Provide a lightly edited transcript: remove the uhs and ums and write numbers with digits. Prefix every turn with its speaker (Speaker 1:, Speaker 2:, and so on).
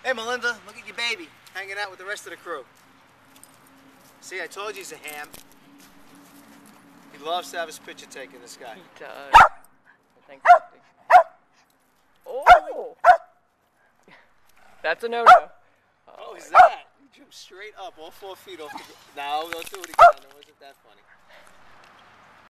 Speaker 1: Hey, Melinda, look at your baby hanging out with the rest of the crew. See, I told you he's a ham. He loves to have his picture taken, this guy.
Speaker 2: He does. Thanks, Lefty. Oh! That's a no-no.
Speaker 1: Oh, is that? You jumped straight up, all 4 feet off the ground. No, don't do it again. It wasn't that funny.